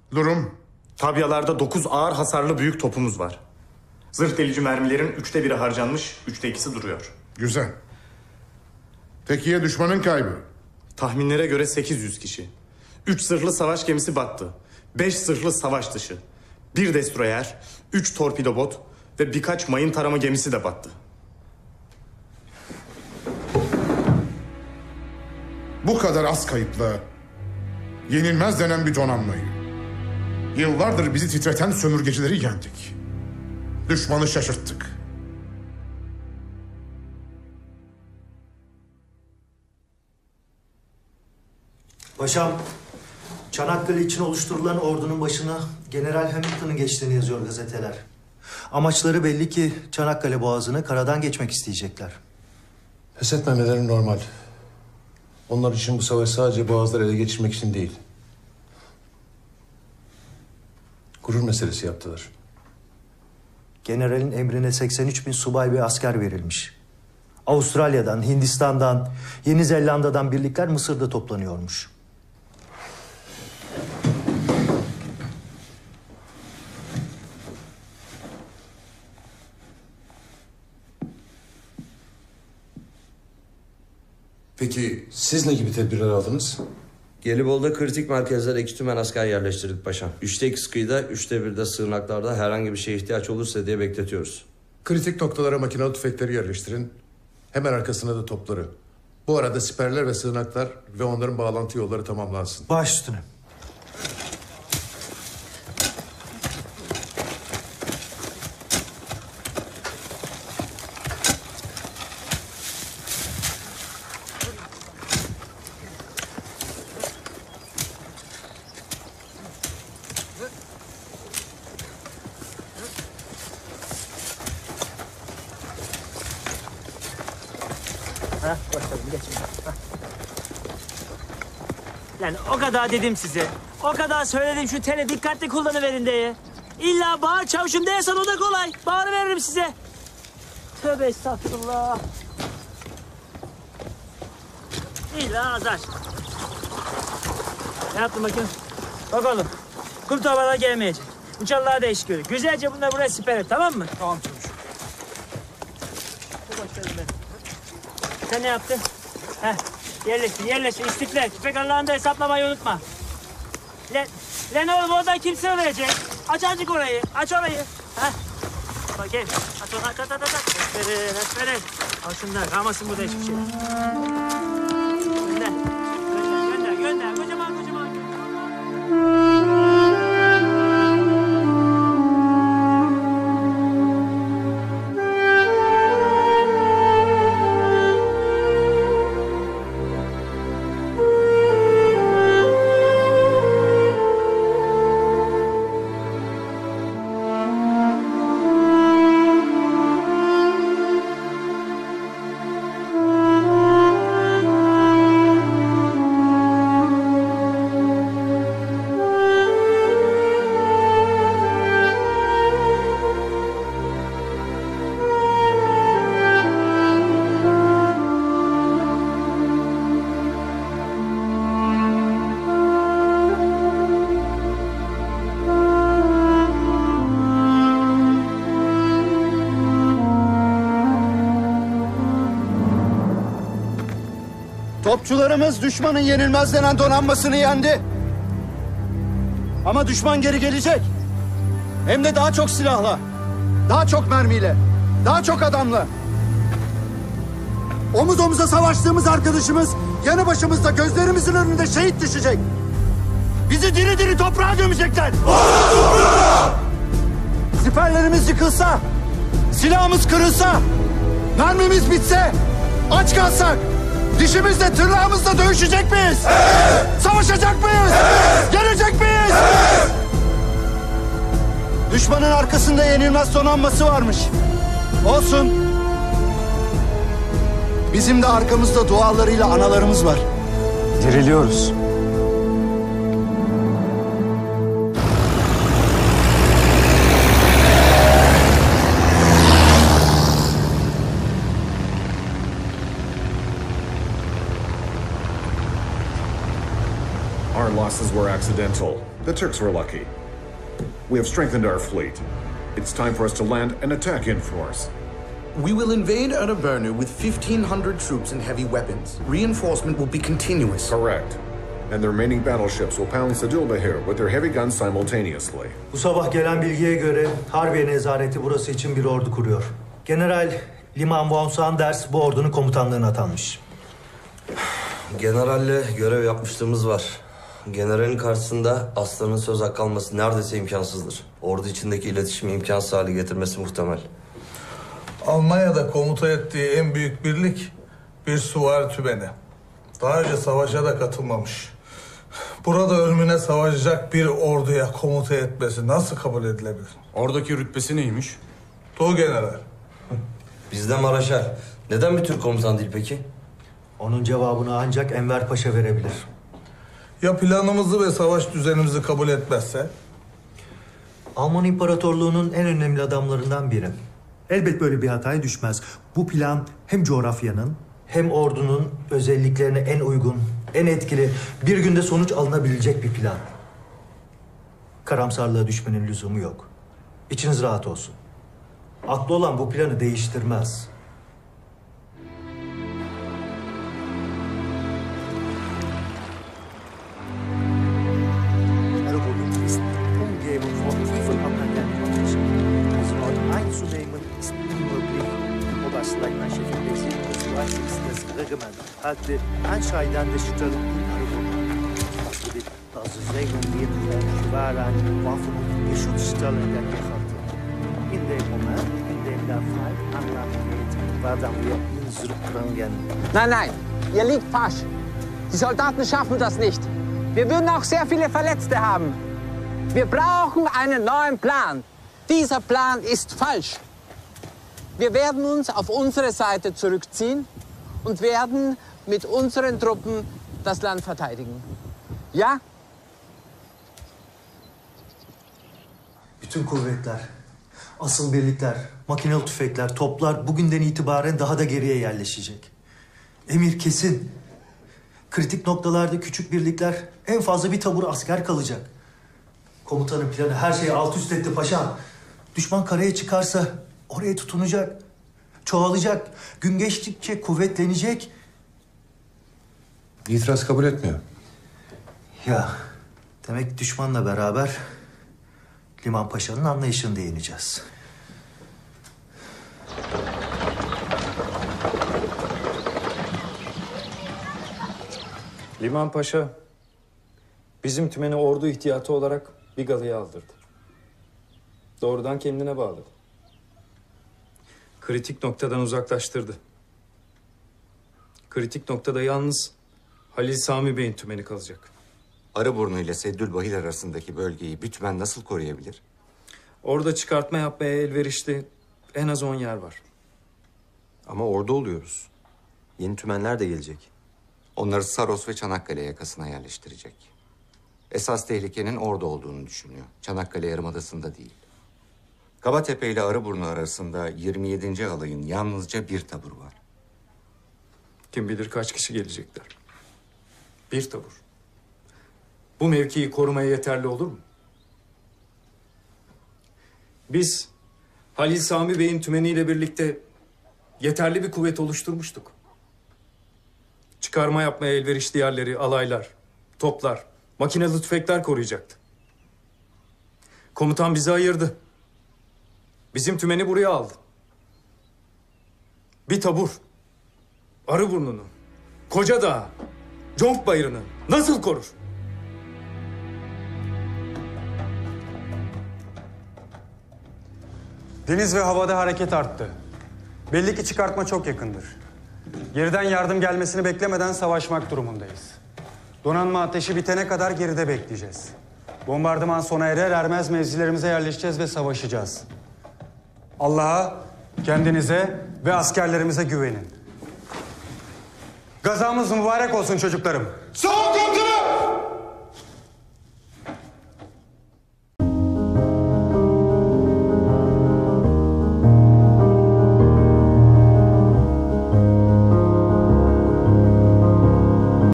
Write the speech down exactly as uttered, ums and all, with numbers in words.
Durum? Tabyalarda dokuz ağır hasarlı büyük topumuz var. Zırh delici mermilerin üçte biri harcanmış, üçte ikisi duruyor. Güzel. Peki ya düşmanın kaybı? Tahminlere göre sekiz yüz kişi. Üç zırhlı savaş gemisi battı. Beş zırhlı savaş dışı. Bir destroyer, üç torpido bot ve birkaç mayın tarama gemisi de battı. Bu kadar az kayıpla yenilmez denen bir donanmayı, yıllardır bizi titreten sömürgecileri yendik. Düşmanı şaşırttık. Paşam, Çanakkale için oluşturulan ordunun başına General Hamilton'ın geçtiğini yazıyor gazeteler. Amaçları belli ki Çanakkale Boğazı'nı karadan geçmek isteyecekler. Pes etmemeleri normal. Onlar için bu savaş sadece boğazları ele geçirmek için değil. Gurur meselesi yaptılar. Generalin emrine seksen üç bin subay ve asker verilmiş. Avustralya'dan, Hindistan'dan, Yeni Zelanda'dan birlikler Mısır'da toplanıyormuş. Peki siz ne gibi tedbirler aldınız? Gelibolu'da kritik merkezlere iki tümen asker yerleştirdik paşam. Üçte ikisi kıyıda, üçte birde sığınaklarda herhangi bir şeye ihtiyaç olursa diye bekletiyoruz. Kritik noktalara makinalı tüfekleri yerleştirin. Hemen arkasına da topları. Bu arada siperler ve sığınaklar ve onların bağlantı yolları tamamlansın. Baş üstüne. Ha, başladım geçin. Ha. Yani o kadar dedim size. O kadar söyledim şu tele dikkatli kullanıverin diye. İlla bağır çavuşum değilsen o da kolay. Bağır veririm size. Tövbe estağfurullah. İlla azar. Ne yaptın bakayım? Bak oğlum. Kum torbalar gelmeyecek. Uçanlar değişik görüyor. Güzelce bunları buraya siper et, tamam mı? Tamam çavuş. Sen ne yaptın? Heh, yerleştir, yerleştir. İstiklal. Tüfek Allah'ında hesaplamayı unutma. Lan, lan oğlum oradan kim sığınacak? Aç azıcık orayı, aç orayı. Heh. Bakayım. Aç onu, aç, aç, aç, aç. Aferin, aferin. Al şundan, kalmasın burada hiçbir şey. Gönder, gönder, gönder, gönder. Kocaman, kocaman. Topçularımız düşmanın yenilmez denen donanmasını yendi. Ama düşman geri gelecek. Hem de daha çok silahla, daha çok mermiyle, daha çok adamla. Omuz omuza savaştığımız arkadaşımız yanı başımızda gözlerimizin önünde şehit düşecek. Bizi diri diri toprağa gömecekler. Siperlerimiz yıkılsa, silahımız kırılsa, mermimiz bitse, aç kalsak, dişimizle tırnağımızla dövüşecek miyiz? Evet! Savaşacak mıyız? Evet! Gelecek miyiz? Evet! Düşmanın arkasında yenilmez donanması varmış. Olsun. Bizim de arkamızda dualarıyla analarımız var. Diriliyoruz. losses were accidental. The Turks were lucky. We have strengthened our fleet. It's time for us to land and attack in force. We will invade Araburnu with fifteen hundred troops and heavy weapons. Reinforcement will be continuous. Correct. And the remaining battleships will pound Sadulbahir with their heavy guns simultaneously. Bu sabah gelen bilgiye göre Harbiye Nezareti burası için bir ordu kuruyor. General Liman von Sanders bu ordunun komutanlığına atanmış. Generalle görev yapmışlığımız var. Generalin karşısında aslanın söz hakkı alması neredeyse imkansızdır. Ordu içindeki iletişimi imkansız hale getirmesi muhtemel. Almanya'da komuta ettiği en büyük birlik bir süvari tümeni. Daha önce savaşa da katılmamış. Burada ölümüne savaşacak bir orduya komuta etmesi nasıl kabul edilebilir? Oradaki rütbesi neymiş? Tuğ general. Bizde Maraşal. Neden bir Türk komutan değil peki? Onun cevabını ancak Enver Paşa verebilir. Ya planımızı ve savaş düzenimizi kabul etmezse? Alman İmparatorluğu'nun en önemli adamlarından biri. Elbet böyle bir hataya düşmez. Bu plan hem coğrafyanın hem ordunun özelliklerine en uygun, en etkili, bir günde sonuç alınabilecek bir plan. Karamsarlığa düşmenin lüzumu yok. İçiniz rahat olsun. Aklı olan bu planı değiştirmez. Hat de Anscheiden des Stellen in Arabien. Das Segen wird von schweren Waffen und Geschutzstellen der Gehalte. In dem Moment, in dem der Feind angreifen wird, werden wir ihn zurückbringen. Nein, nein, ihr liegt falsch. Die Soldaten schaffen das nicht. Wir würden auch sehr viele Verletzte haben. Wir brauchen einen neuen Plan. Dieser Plan ist falsch. Wir werden uns auf unsere Seite zurückziehen und werden mit unseren Truppen das Land verteidigen. Ja? Bütün kuvvetler, asıl birlikler, makinalı tüfekler, toplar bugünden itibaren daha da geriye yerleşecek. Emir kesin. Kritik noktalarda küçük birlikler, en fazla bir tabur asker kalacak. Komutanın planı her şeyi alt üst etti paşam. Düşman karaya çıkarsa oraya tutunacak, çoğalacak, gün geçtikçe kuvvetlenecek. İtiraz kabul etmiyor. Ya, demek düşmanla beraber Liman Paşa'nın anlayışını da yeneceğiz. Liman Paşa bizim tümeni ordu ihtiyatı olarak Bigalı'ya aldırdı. Doğrudan kendine bağladı. Kritik noktadan uzaklaştırdı. Kritik noktada yalnız Halil Sami Bey'in tümeni kalacak. Arıburnu ile Seddülbahir arasındaki bölgeyi bir tümen nasıl koruyabilir? Orada çıkartma yapmaya elverişli en az on yer var. Ama orada oluyoruz. Yeni tümenler de gelecek. Onları Saros ve Çanakkale yakasına yerleştirecek. Esas tehlikenin orada olduğunu düşünüyor. Çanakkale Yarımadası'nda değil. Kabatepe ile Arıburnu arasında yirmi yedinci alayın yalnızca bir tabur var. Kim bilir kaç kişi gelecekler. Bir tabur. Bu mevkiyi korumaya yeterli olur mu? Biz Halil Sami Bey'in tümeniyle birlikte yeterli bir kuvvet oluşturmuştuk. Çıkarma yapmaya elverişli yerleri alaylar, toplar, makinalı tüfekler koruyacaktı. Komutan bizi ayırdı. Bizim tümeni buraya aldı. Bir tabur, Arıburnu'nu, Kocadağ, Conkbayırı'nı nasıl korur? Deniz ve havada hareket arttı. Belli ki çıkartma çok yakındır. Geriden yardım gelmesini beklemeden savaşmak durumundayız. Donanma ateşi bitene kadar geride bekleyeceğiz. Bombardıman sona erer ermez mevzilerimize yerleşeceğiz ve savaşacağız. Allah'a, kendinize ve askerlerimize güvenin. Gazamız mübarek olsun çocuklarım. Sağ ol komutanım!